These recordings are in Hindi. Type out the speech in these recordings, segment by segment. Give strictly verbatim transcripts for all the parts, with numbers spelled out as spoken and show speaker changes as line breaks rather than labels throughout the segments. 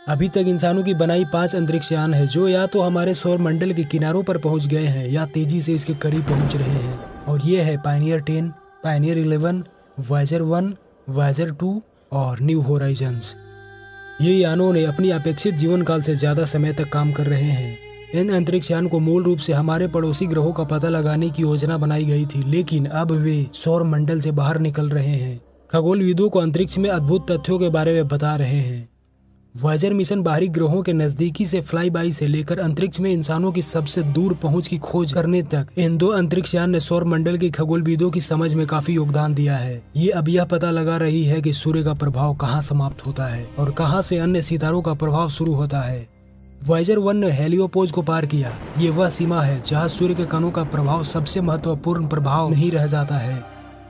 अभी तक इंसानों की बनाई पांच अंतरिक्ष यान है जो या तो हमारे सौर मंडल के किनारों पर पहुंच गए हैं या तेजी से इसके करीब पहुंच रहे हैं, और ये है Pioneer ten, Pioneer eleven, Voyager one, Voyager two और न्यू होराइजन्स। ये यानों ने अपनी अपेक्षित जीवन काल से ज्यादा समय तक काम कर रहे हैं। इन अंतरिक्ष यान को मूल रूप से हमारे पड़ोसी ग्रहों का पता लगाने की योजना बनाई गई थी, लेकिन अब वे सौर मंडल से बाहर निकल रहे हैं। खगोलविदों को अंतरिक्ष में अद्भुत तथ्यों के बारे में बता रहे हैं। वॉयेजर मिशन बाहरी ग्रहों के नजदीकी से फ्लाई बाई से लेकर अंतरिक्ष में इंसानों की सबसे दूर पहुंच की खोज करने तक इन दो अंतरिक्ष यान ने सौर मंडल के खगोलविदों की समझ में काफी योगदान दिया है। ये अब यह पता लगा रही है कि सूर्य का प्रभाव कहाँ समाप्त होता है और कहाँ से अन्य सितारों का प्रभाव शुरू होता है। वॉयेजर वन ने हेलियोपोज को पार किया। ये वह सीमा है जहाँ सूर्य के कणों का प्रभाव सबसे महत्वपूर्ण प्रभाव नहीं रह जाता है।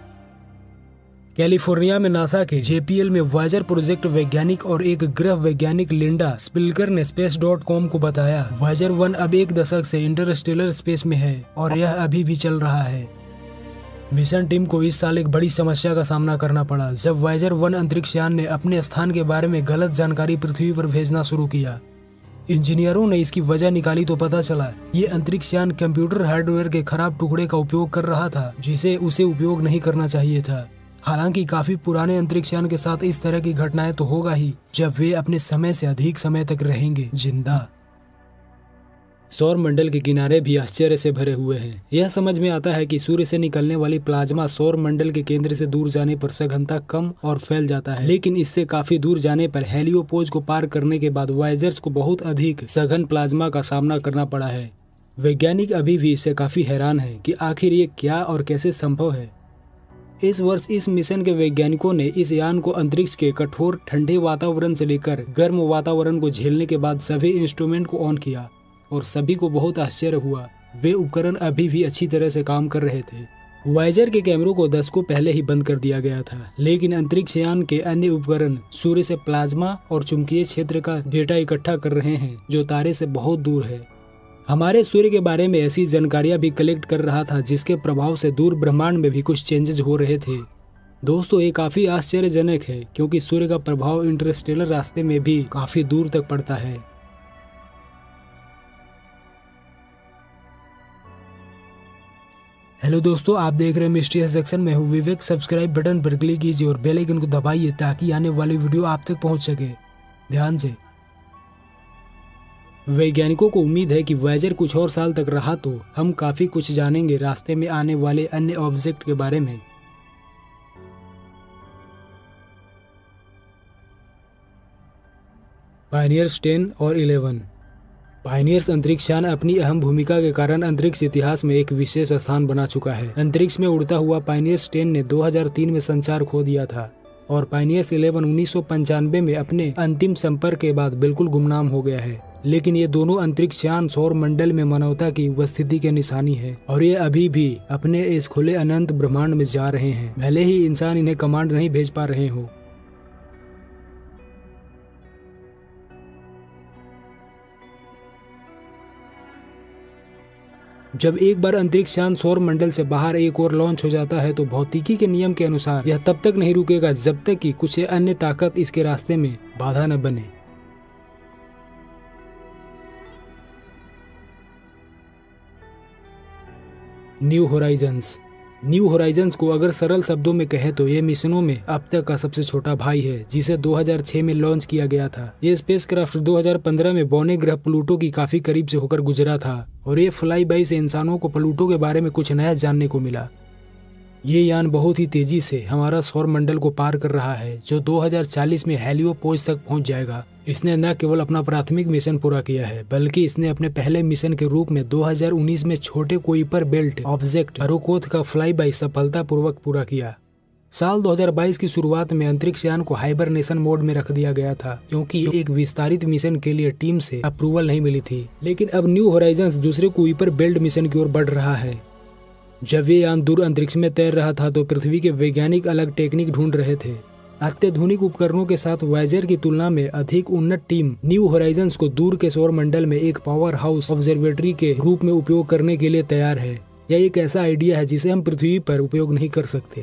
कैलिफोर्निया में नासा के जे पी एल में वॉयेजर प्रोजेक्ट वैज्ञानिक और एक ग्रह वैज्ञानिक लिंडा स्पिल्कर ने स्पेस डॉट कॉम को बताया, वॉयेजर वन अब एक दशक से इंटरस्टेलर स्पेस में है और यह अभी भी चल रहा है। मिशन टीम को इस साल एक बड़ी समस्या का सामना करना पड़ा जब वॉयेजर वन अंतरिक्ष यान ने अपने स्थान के बारे में गलत जानकारी पृथ्वी पर भेजना शुरू किया। इंजीनियरों ने इसकी वजह निकाली तो पता चला ये अंतरिक्ष यान कंप्यूटर हार्डवेयर के खराब टुकड़े का उपयोग कर रहा था जिसे उसे उपयोग नहीं करना चाहिए था। हालांकि काफी पुराने अंतरिक्ष यान के साथ इस तरह की घटनाएं तो होगा ही जब वे अपने समय से अधिक समय तक रहेंगे जिंदा। सौर मंडल के किनारे भी आश्चर्य से भरे हुए हैं। यह समझ में आता है कि सूर्य से निकलने वाली प्लाज्मा सौर मंडल के केंद्र से दूर जाने पर सघनता कम और फैल जाता है, लेकिन इससे काफी दूर जाने पर हेलियोपोज को पार करने के बाद वॉयेजर्स को बहुत अधिक सघन प्लाज्मा का सामना करना पड़ा है। वैज्ञानिक अभी भी इससे काफी हैरान है कि आखिर ये क्या और कैसे संभव है। इस वर्ष इस मिशन के वैज्ञानिकों ने इस यान को अंतरिक्ष के कठोर ठंडे वातावरण से लेकर गर्म वातावरण को झेलने के बाद सभी इंस्ट्रूमेंट को ऑन किया और सभी को बहुत आश्चर्य हुआ। वे उपकरण अभी भी अच्छी तरह से काम कर रहे थे। वॉयेजर के कैमरों को दशकों पहले ही बंद कर दिया गया था, लेकिन अंतरिक्ष यान के अन्य उपकरण सूर्य से प्लाज्मा और चुंबकीय क्षेत्र का डेटा इकट्ठा कर रहे हैं जो तारे से बहुत दूर है। हमारे सूर्य के बारे में ऐसी जानकारियां भी कलेक्ट कर रहा था जिसके प्रभाव से दूर ब्रह्मांड में भी कुछ चेंजेस हो रहे थे। दोस्तों, ये काफी आश्चर्यजनक है क्योंकि सूर्य का प्रभाव इंटरस्टेलर रास्ते में भी काफी दूर तक पड़ता है। हेलो दोस्तों, आप देख रहे हैं मिस्टीरियस सेक्शन में हूँ विवेक। सब्सक्राइब बटन पर क्लिक कीजिए और बेल आइकन को दबाइए ताकि आने वाली वीडियो आप तक पहुँच सके। ध्यान से। वैज्ञानिकों को उम्मीद है कि वॉयेजर कुछ और साल तक रहा तो हम काफी कुछ जानेंगे रास्ते में आने वाले अन्य ऑब्जेक्ट के बारे में। पायनियर्स टेन और इलेवन। पायनियर्स अंतरिक्ष यान अपनी अहम भूमिका के कारण अंतरिक्ष इतिहास में एक विशेष स्थान बना चुका है। अंतरिक्ष में उड़ता हुआ पायनियर्स टेन ने दो हज़ार तीन में संचार खो दिया था और पायनियर्स इलेवन उन्नीस सौ पंचानवे में अपने अंतिम संपर्क के बाद बिल्कुल गुमनाम हो गया है। लेकिन ये दोनों अंतरिक्ष यान सौर मंडल में मानवता की उपस्थिति की निशानी है और ये अभी भी अपने इस खुले अनंत ब्रह्मांड में जा रहे हैं, भले ही इंसान इन्हें कमांड नहीं भेज पा रहे हो। जब एक बार अंतरिक्ष यान सौर मंडल से बाहर एक और लॉन्च हो जाता है तो भौतिकी के नियम के अनुसार यह तब तक नहीं रुकेगा जब तक कि कुछ अन्य ताकत इसके रास्ते में बाधा न बने। New Horizons. न्यू होराइजन्स को अगर सरल शब्दों में कहें तो ये मिशनों में अब तक का सबसे छोटा भाई है, जिसे दो हज़ार छह में लॉन्च किया गया था। ये स्पेसक्राफ्ट दो हज़ार पंद्रह में बौने ग्रह प्लूटो की काफी करीब से होकर गुजरा था और ये फ्लाई बाई से इंसानों को प्लूटो के बारे में कुछ नया जानने को मिला। ये यान बहुत ही तेजी से हमारा सौर मंडल को पार कर रहा है जो दो हज़ार चालीस में हेलियोपोज तक पहुंच जाएगा। इसने न केवल अपना प्राथमिक मिशन पूरा किया है बल्कि इसने अपने पहले मिशन के रूप में दो हज़ार उन्नीस में छोटे कुइपर बेल्ट ऑब्जेक्ट अरोकोथ का फ्लाई बाई सफलतापूर्वक पूरा किया। साल दो हज़ार बाईस की शुरुआत में अंतरिक्ष यान को हाइबरनेशन मोड में रख दिया गया था क्योंकि एक विस्तारित मिशन के लिए टीम से अप्रूवल नहीं मिली थी। लेकिन अब न्यू होराइजन्स दूसरे कुइपर बेल्ट मिशन की ओर बढ़ रहा है। जब ये यान दूर अंतरिक्ष में तैर रहा था तो पृथ्वी के वैज्ञानिक अलग टेक्निक ढूंढ रहे थे। अत्याधुनिक उपकरणों के साथ वॉयेजर की तुलना में अधिक उन्नत टीम न्यू होराइजन्स को दूर के सौर मंडल में एक पावर हाउस ऑब्जर्वेटरी के रूप में उपयोग करने के लिए तैयार है। यह एक ऐसा आइडिया है जिसे हम पृथ्वी पर उपयोग नहीं कर सकते।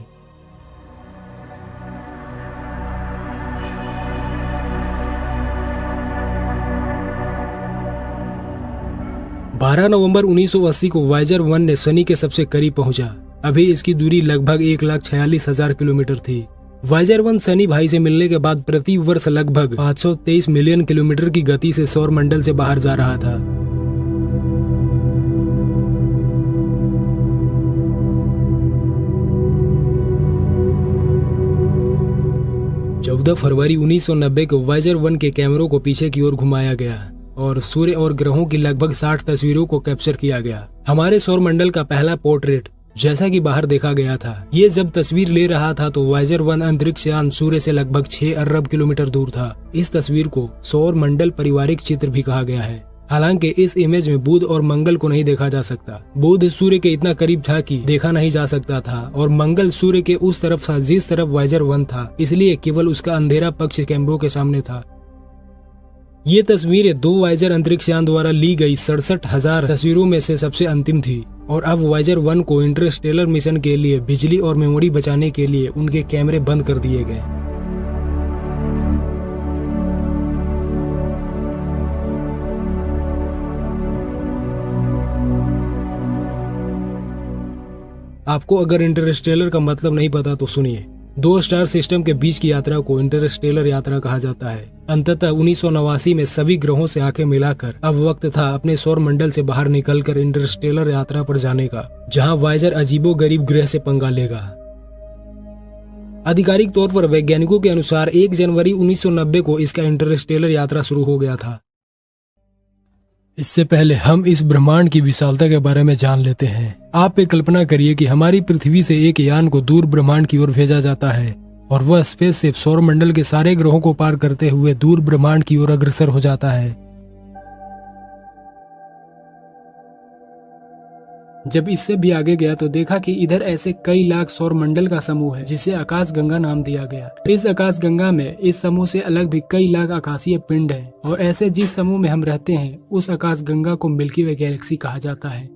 बारह नवंबर उन्नीस सौ अस्सी को वायेजर वन ने शनि के सबसे करीब पहुंचा। अभी इसकी दूरी लगभग एक लाख छियालीस हजार किलोमीटर थी। वायेजर वन शनि भाई से मिलने के बाद प्रति वर्ष लगभग पाँच सौ तेईस मिलियन किलोमीटर की गति से सौर मंडल से बाहर जा रहा था। चौदह फरवरी उन्नीस सौ नब्बे को वायेजर वन के कैमरों को पीछे की ओर घुमाया गया और सूर्य और ग्रहों की लगभग साठ तस्वीरों को कैप्चर किया गया। हमारे सौर मंडल का पहला पोर्ट्रेट जैसा कि बाहर देखा गया था। ये जब तस्वीर ले रहा था तो वायेजर वन अंतरिक्ष यान सूर्य से लगभग छह अरब किलोमीटर दूर था। इस तस्वीर को सौर मंडल पारिवारिक चित्र भी कहा गया है। हालांकि इस इमेज में बुध और मंगल को नहीं देखा जा सकता। बुध सूर्य के इतना करीब था कि देखा नहीं जा सकता था और मंगल सूर्य के उस तरफ था जिस तरफ वायेजर वन था, इसलिए केवल उसका अंधेरा पक्ष कैमरों के सामने था। ये तस्वीरें दो वायेजर अंतरिक्ष यान द्वारा ली गई सड़सठ हजार तस्वीरों में से सबसे अंतिम थी और अब वायेजर वन को इंटरस्टेलर मिशन के लिए बिजली और मेमोरी बचाने के लिए उनके कैमरे बंद कर दिए गए। आपको अगर इंटरस्टेलर का मतलब नहीं पता तो सुनिए। दो स्टार सिस्टम के बीच की यात्रा को इंटरस्टेलर यात्रा कहा जाता है। अंततः उन्नीस सौ नवासी में सभी ग्रहों से आंखें मिलाकर अब वक्त था अपने सौर मंडल से बाहर निकलकर इंटरस्टेलर यात्रा पर जाने का, जहां वायेजर अजीबोगरीब ग्रह से पंगा लेगा। आधिकारिक तौर पर वैज्ञानिकों के अनुसार एक जनवरी उन्नीस सौ नब्बे को इसका इंटरस्टेलर यात्रा शुरू हो गया था। इससे पहले हम इस ब्रह्मांड की विशालता के बारे में जान लेते हैं। आप एक कल्पना करिए कि हमारी पृथ्वी से एक यान को दूर ब्रह्मांड की ओर भेजा जाता है और वह स्पेसशिप सौर मंडल के सारे ग्रहों को पार करते हुए दूर ब्रह्मांड की ओर अग्रसर हो जाता है। जब इससे भी आगे गया तो देखा कि इधर ऐसे कई लाख सौर मंडल का समूह है जिसे आकाश गंगा नाम दिया गया। इस आकाश गंगा में इस समूह से अलग भी कई लाख आकाशीय पिंड हैं और ऐसे जिस समूह में हम रहते हैं उस आकाश गंगा को मिल्की वे गैलेक्सी कहा जाता है।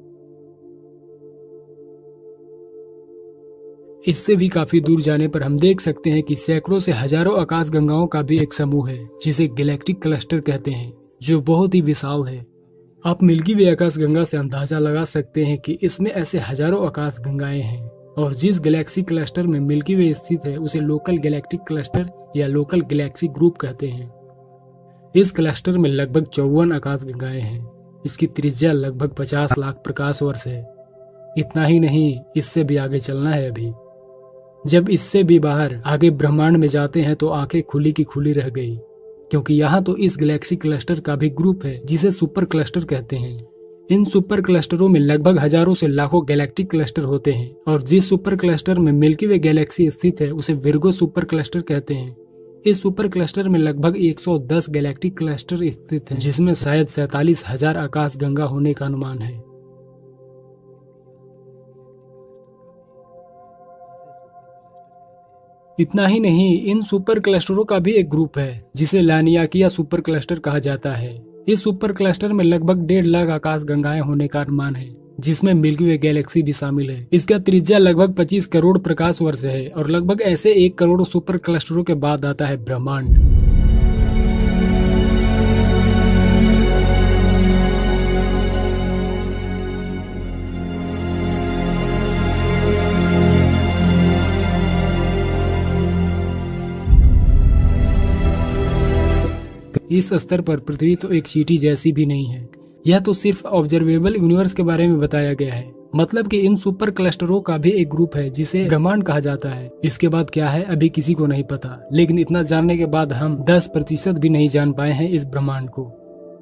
इससे भी काफी दूर जाने पर हम देख सकते हैं कि सैकड़ों से हजारों आकाश गंगाओं का भी एक समूह है जिसे गैलेक्टिक क्लस्टर कहते हैं, जो बहुत ही विशाल है। आप मिल्की वे आकाश गंगा से अंदाजा लगा सकते हैं कि इसमें ऐसे हजारों आकाश गंगाएं हैं और जिस गैलेक्सी क्लस्टर में मिल्की वे स्थित है उसे लोकल गैलेक्टिक क्लस्टर या लोकल गैलेक्सी ग्रुप कहते हैं। इस क्लस्टर में लगभग चौवन आकाश गंगाएं हैं। इसकी त्रिज्या लगभग पचास लाख प्रकाश वर्ष है। इतना ही नहीं, इससे भी आगे चलना है। अभी जब इससे भी बाहर आगे ब्रह्मांड में जाते हैं तो आंखें खुली की खुली रह गई, क्योंकि यहाँ तो इस गैलेक्सी क्लस्टर का भी ग्रुप है जिसे सुपर क्लस्टर कहते हैं। इन सुपर क्लस्टरों में लगभग हजारों से लाखों गैलेक्टिक क्लस्टर होते हैं और जिस सुपर क्लस्टर में मिल्की वे गैलेक्सी स्थित है उसे विर्गो सुपर क्लस्टर कहते हैं। इस सुपर क्लस्टर में लगभग एक सौ दस गैलेक्टिक क्लस्टर स्थित हैं, जिसमें शायद सैतालीस हजार आकाश गंगा होने का अनुमान है। इतना ही नहीं, इन सुपर क्लस्टरों का भी एक ग्रुप है जिसे लानियाकिया सुपर क्लस्टर कहा जाता है। इस सुपर क्लस्टर में लगभग डेढ़ लाख आकाश गंगाएं होने का अनुमान है, जिसमें मिल्की वे गैलेक्सी भी शामिल है। इसका त्रिज्या लगभग पच्चीस करोड़ प्रकाश वर्ष है और लगभग ऐसे एक करोड़ सुपर क्लस्टरों के बाद आता है ब्रह्मांड। इस स्तर पर पृथ्वी तो एक चींटी जैसी भी नहीं है। यह तो सिर्फ ऑब्जर्वेबल यूनिवर्स के बारे में बताया गया है, मतलब कि इन सुपर क्लस्टरों का भी एक ग्रुप है जिसे ब्रह्मांड कहा जाता है। इसके बाद क्या है अभी किसी को नहीं पता, लेकिन इतना जानने के बाद हम दस प्रतिशत भी नहीं जान पाए हैं इस ब्रह्मांड को।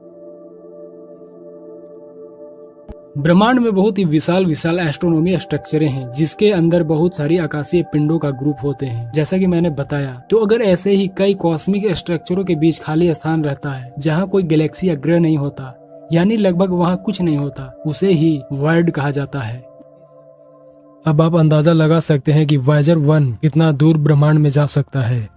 ब्रह्मांड में बहुत ही विशाल विशाल एस्ट्रोनॉमी स्ट्रक्चरें हैं जिसके अंदर बहुत सारी आकाशीय पिंडों का ग्रुप होते हैं, जैसा कि मैंने बताया। तो अगर ऐसे ही कई कॉस्मिक स्ट्रक्चरों के बीच खाली स्थान रहता है जहां कोई गैलेक्सी या ग्रह नहीं होता, यानी लगभग वहां कुछ नहीं होता, उसे ही वॉइड कहा जाता है। अब आप अंदाजा लगा सकते हैं कि वायेजर वन कितना दूर ब्रह्मांड में जा सकता है।